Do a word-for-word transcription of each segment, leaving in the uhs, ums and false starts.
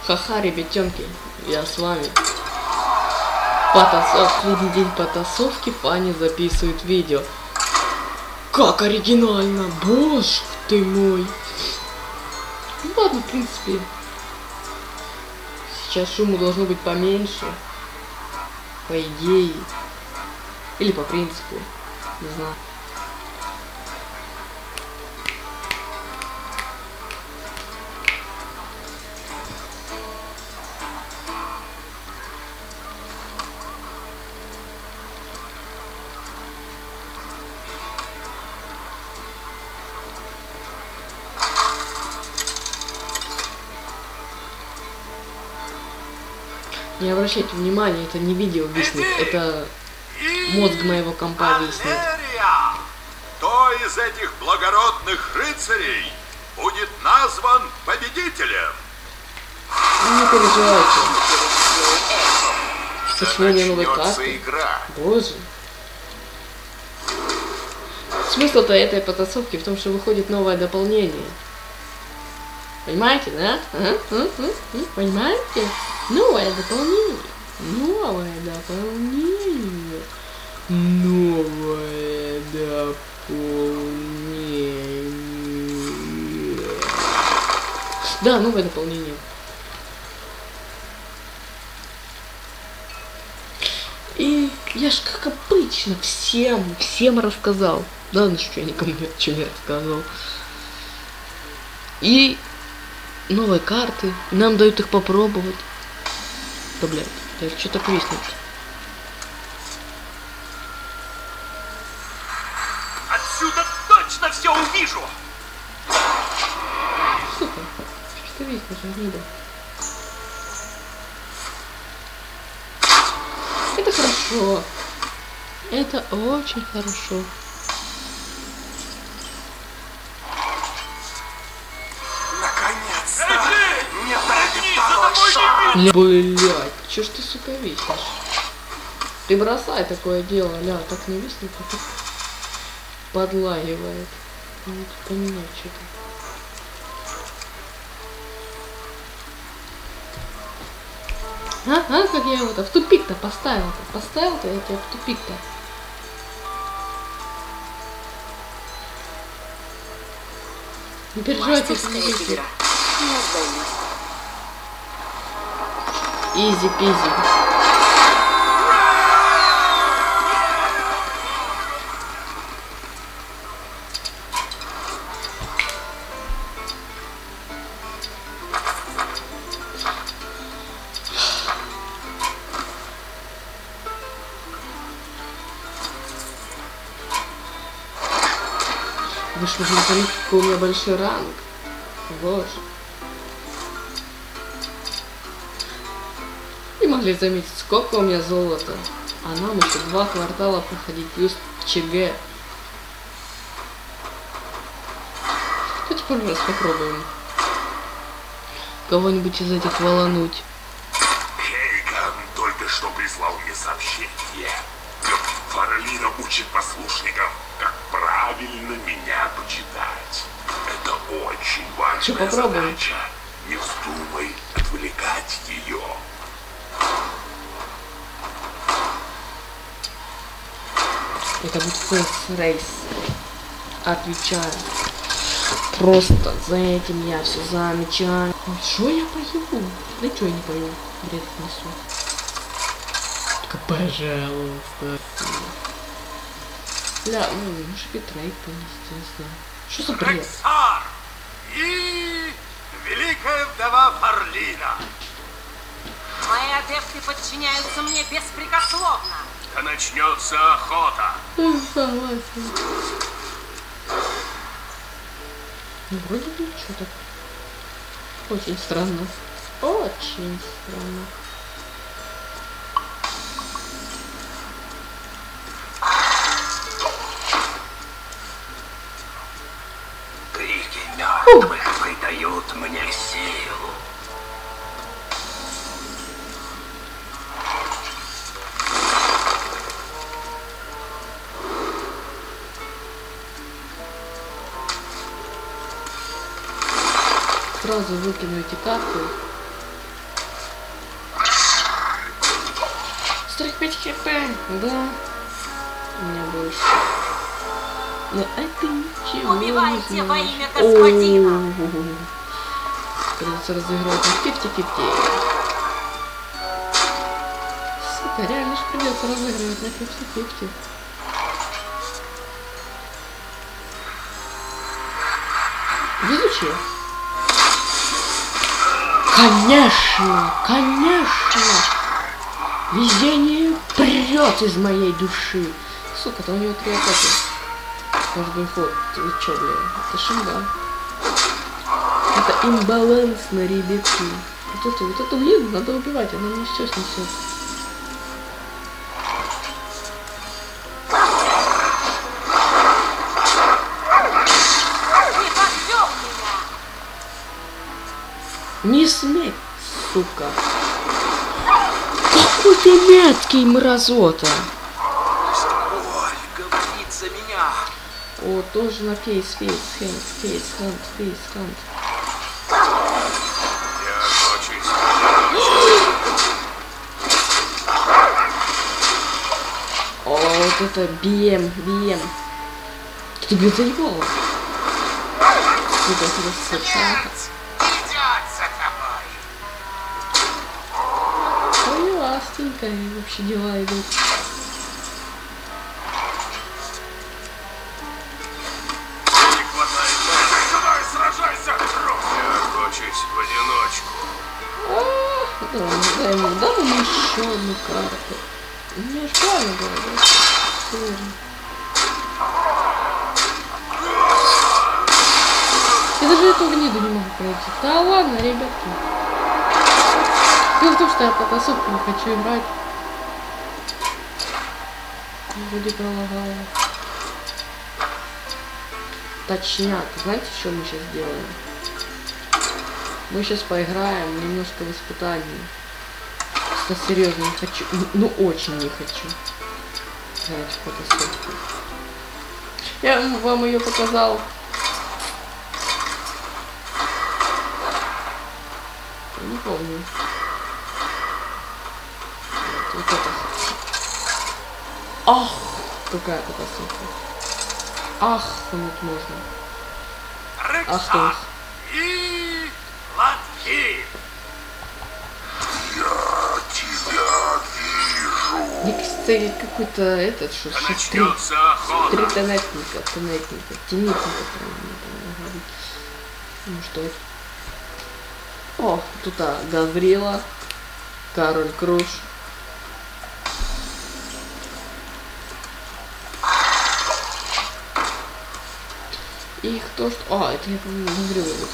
Ха-ха, ребятенки, я с вами. Последний день потасовки, Фанни записывает видео. Как оригинально, боже ты мой. Ну ладно, в принципе. Сейчас шуму должно быть поменьше. По идее. Или по принципу. Не знаю. Не обращайте внимания, это не видео виснет, это мозг моего компа виснет. Кто из этих благородных рыцарей будет назван победителем? Не переживайте. Сочинение новой карты. Боже. Смысл-то этой потасовки в том, что выходит новое дополнение. Понимаете, да? Ага, ага, ага. Понимаете? Новое дополнение. Новое дополнение. Новое дополнение. Да, новое дополнение. И я ж как обычно всем, всем рассказал. Да, ну что, я никому ничего не рассказывал. И новые карты. Нам дают их попробовать. Да, блядь, да что так виснет? Отсюда точно все увижу! Сука, что ты виснешь, гнида? Это хорошо. Это очень хорошо. Блять, чё ж ты, сука, виснешь? Ты бросай такое дело, ля, так не виснет, а так подлагивает. Надо поменять что-то. А, а, как я его-то в тупик-то поставил-то? Поставил-то я тебя в тупик-то. Не переживайте, если не виснет. Изи-пизи. Вы что, не поняли, какой у меня большой ранг? Боже. И могли заметить, сколько у меня золота. А нам еще два квартала проходить, плюс ЧГ. Давайте пару раз попробуем кого-нибудь из этих валануть. Хейган только что прислал мне сообщение. Фарлина учит послушников, как правильно меня почитать. Это очень важная задача. Не вздумай отвлекать ее. Это будет Фейс Рейс. Отвечаю. Просто за этим я все замечаю. Что я пою? Да что я не пою? Бред несу. Только пожалуйста. Бля, ну, может битрейт понести, не знаю. Что за бред? Рексар и великая вдова Фарлина. Мои адепты подчиняются мне беспрекословно. Да начнется охота. Согласен. Ну, вроде бы ничего так. Очень странно. Очень странно. Крики мертвых придают мне силу. Сразу выкину эти карты. сорок пять хп, да. У меня больше. Но это ничего. Убивайте во имя господина. Придется разыгрывать на пятьдесят пятьдесят. Сука, реально ж придется разыгрывать на пятьдесят пятьдесят. Везучие. Конечно, конечно. Везение прет из моей души. Сука, там у него три атаки. Каждый ход. Вы чё, бля? Это шимба. Это имбалансно, ребятки. Вот это, вот эту Лину надо убивать, она мне все снесет. Не смей, сука. Какой ты мяткий, мразота. Ой, говорит за меня. О, тоже на фейс, фейс, фейс, фейс, хант, фейс, хант. Я очень О, вот это би эм, би эм. Ты, блин, заебала. Сука, красота. идет за тобой. Ой, ластенько, и вообще дела идут. Не хватает дальше. Давай, сражайся. Я хочусь в одиночку. А, давай, дай ему, дай ему еще одну карту. Мне ж правильно было, да? Серьезно. Я даже эту гниду не могу пройти. Да ладно, ребятки. Дело в том, что я по тасовке не хочу играть. Вроде пролагала. Точняк. Знаете, что мы сейчас делаем? Мы сейчас поиграем немножко в испытание. Просто серьезно не хочу. Ну, очень не хочу. Играть в потасовку. Я вам ее показал. Не помню. Вот, вот это. Ах, какая катастрофа. Ах, вот можно. Ах, Рыкса и Латки. Я тебя вижу. мне кажется, какой-то этот, что Да три, начнется охота. три тонетника, тонетника, тенитника, правильно там говорить. Ну что это? О, тут а, Гаврила, Король Круш. И кто что... А, это я помню, Гаврила вот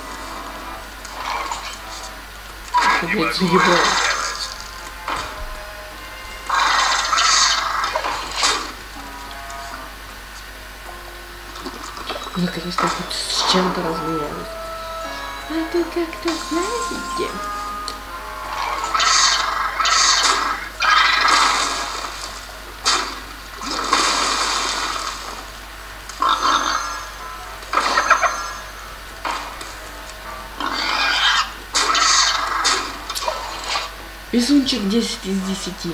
это. Не Блять, могу заебал. это делать. Наконец-то хоть с чем-то разменялись. А то как-то знаете... Везунчик десять из десяти.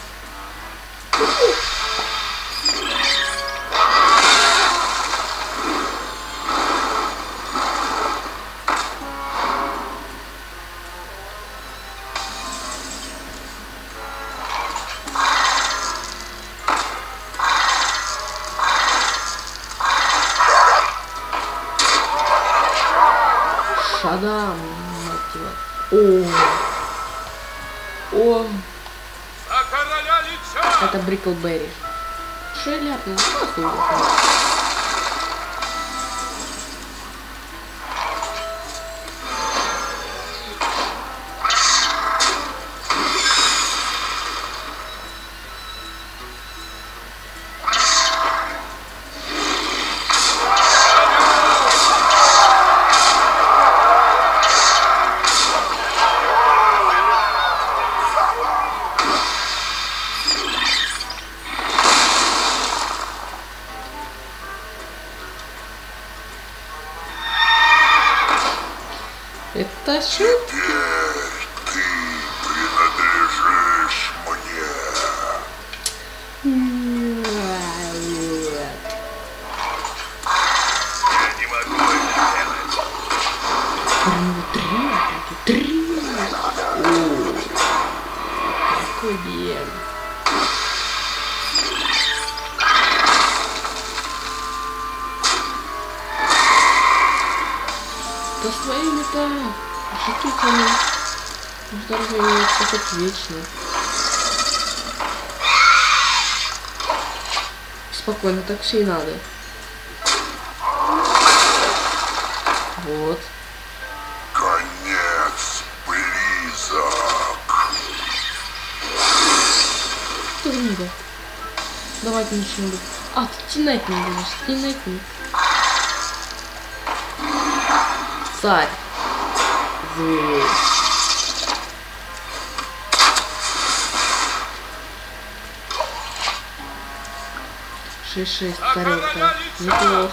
Шадам, мать его. О, о, За короля Лича! это Бриклберри. Что я ляпнул? Нахуй его. Это шут. Теперь ты принадлежишь мне. Тихо. Здоровье как вечно. Спокойно, так все и надо. Вот. Конец близок. Что за книга? Давайте начнем. А, ты тинать не будешь, тинать не. Царь. Зверь. шесть-шесть, тарелка. Неплохо.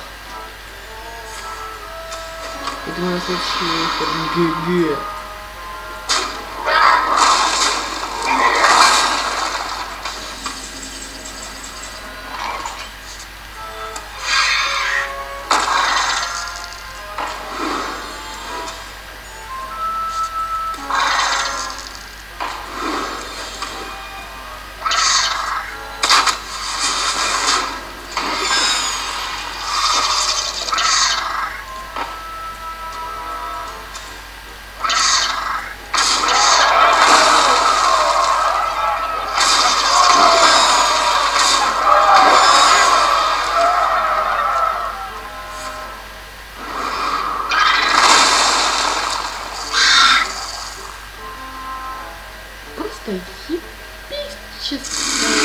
И думаю, следующий ГГ. Просто епическое.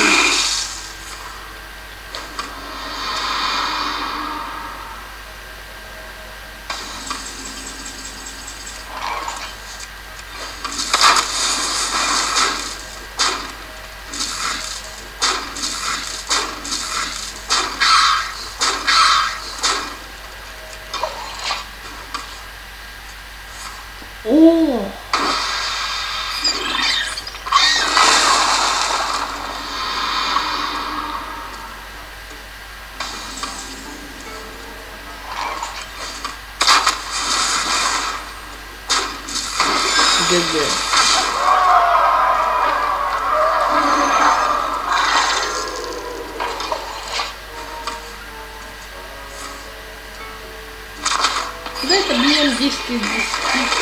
О! ГГ. Да это, блин, десять из десяти.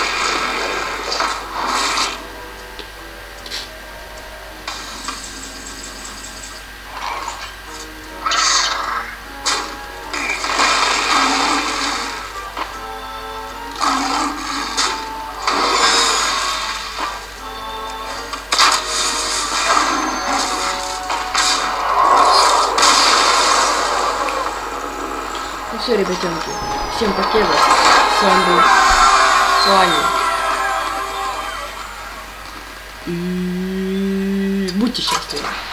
Ну все, ребятенки, всем покеда. С вами был Слани. И будьте счастливы.